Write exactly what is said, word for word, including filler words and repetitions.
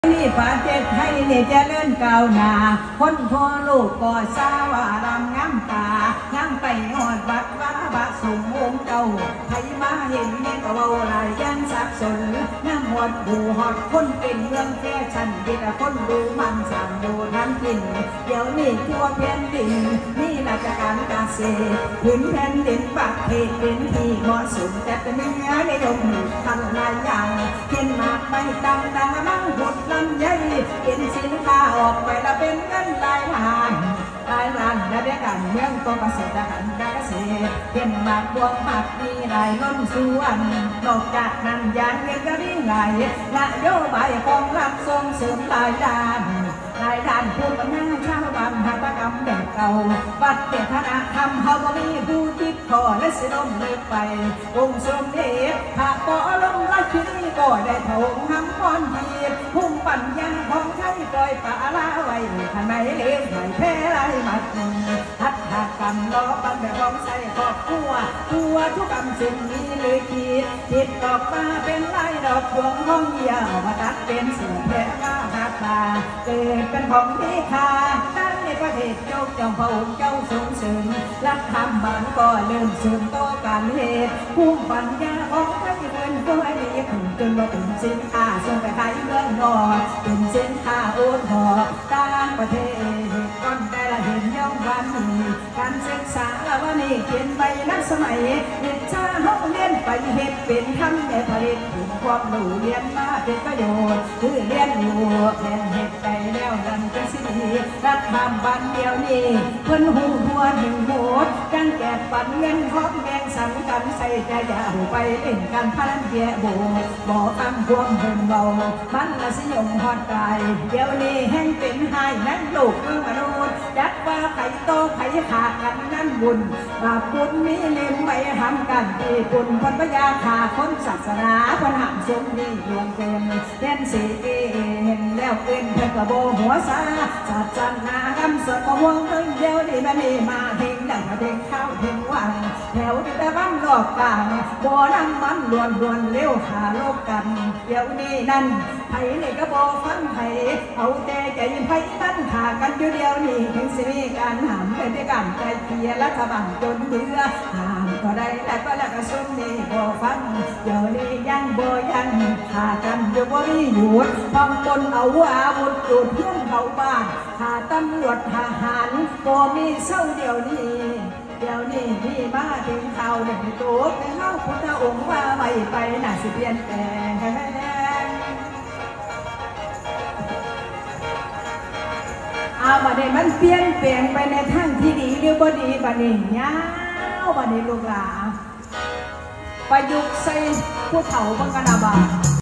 นี่ประเทศไทยนี่เจริญก้าวหน้าคนทั่วโลกก็ทราบว่ารำงามตางามไปหอดวัดว่าบะสมองค์เก่าไทยมาเห็นนี่ก็เว้าหลายยันสับสนน้ำหอดบูหอดคนเป็นเมืองแฟชั่นที่แต่คนดูมันสั่งดูทั้งกินเดี๋ยวนี้ทั่วแผ่นดินนี่ราชการเกษตรพื้นแผ่นดินประเทศเป็นที่เหมาะสมแต่เป็นเนื้อในยมทำหลายอย่างเห็นมากไม่ต่างต่างมั่งหดลำใหญ่เป็นสินค้าออกไปแล้วเป็นเงินหลายล้านหลายล้านและได้การเมืองตัวเกษตรกรรมการเกษตรเห็นมากบวกผักมีหลายล้นส่วนนอกจากนั้นยางเงินก็มีหลายนโยบายของรัฐส่งเสริมหลายด้านหลายด้านพูดปัญหาชาวบ้านหัตถกรรมแบบเก่าวัดเจตนาธรรมเขาก็มีผู้คิดขอและสิลมเลิกไปองค์สมเด็จพระปอลงราชินีก็ได้ถงทำพรทีพุ่งปัญญาของไทยปล่อยปลาละไว้ทำไมเลี้ยงไผ่แพ้ไรมัดหัตถกรรมล้อปันแบบของใส่ครอบครัวตัวทุกกรรมสิ่งนี้เลยคิดคิดออกมาเป็นลายดอกดวงห้องเยี่ยวมาตัดเป็นเสือแพร่มาหักตาเกิดเป็นของที่ขาตั้งในประเทศเจ้าจอมพระองค์เจ้าทรงเสริมรักธรรมบ้านก็เริ่มเสริมโตการเหตุภูมิปัญญาของไทยเงินก็ให้ดีขึ้นจนมาเป็นสินค้าส่งไปขายเมืองนอกเป็นสินค้าโอนหอกต่างประเทศก้อนได้ละเห็นย่อมวันนี้การศึกษาละวันนี้เขียนไปนักสมัยเด็กชาห้องเรียนไปเหตุเป็นทำในผลิตถึงความรู้เรียนมาเป็นประโยชน์คือเรียนอยู่แทนเหตุใจแล้วนั่นเป็นสิ่งที่รัฐบาลบ้านเดียวนี้เพิ่นหูหัวหนึ่งโหดจังแจกปันเงินพร้อมแบ่งสังกันใส่ใจอย่าไปเล่นการพนันแย่โบบอกคำควงเพิ่นเบามันละสิยมฮอดไกลเดี๋ยวนี้แห่งเป็นหายนั่นลูกเมืองมนุษย์จัดว่าไข่โตไข่ขากันนั่นบุญบาปบุญมีเล่มไปทำกันที่บุญคนพยาขาคนศาสนาคนหักสมนี่รวมเต็มเล่นสีเห็นแล้วเอ็นเพื่อกระโบหัวซาศาสนาคำสวดประวงเพิ่งเดียวนี่มันนี่มาเฮงดังเด้งข้าวเฮงวังแถวที่แต่บ้านหลอกกลางบ่อน้ำมันล้วนล้วนเลี้ยวหาโลกกันเดี๋ยวนี้นั่นไผ่นี่ก็บ่ฟังไผ่เอาแต่ใจไผ่มันขากันอยู่เดียวนี่ถึงสิมีการหามเป็นด้วยกันใจเพียรัฐบาลจนเบื่อหามก็ได้แต่ก็แล้วก็สุ่มนี่บ่ฟังเดี๋ยวนี้ยังบ่ยังขากันอยู่บ่มีหยุดฟังบนเอาอาวุธจุดเพื่อนเขาบ้านหาตำรวจทหารบ่มีเศร้าเดี๋ยวนี้เดี๋ยวนี้มีมาถึงเขาเด็กโตไปเข้าพุทธองค์ว่าไม่ไปน่าสิเปลี่ยนแปลงเอาบัดนี้มันเปลี่ยนแปลงไปในทางที่ดีหรือบ่ดีบัดนี้ยาวบัดนี้ลูกหลานประยุกต์ใส่ผู้เฒ่าบังกะนาบา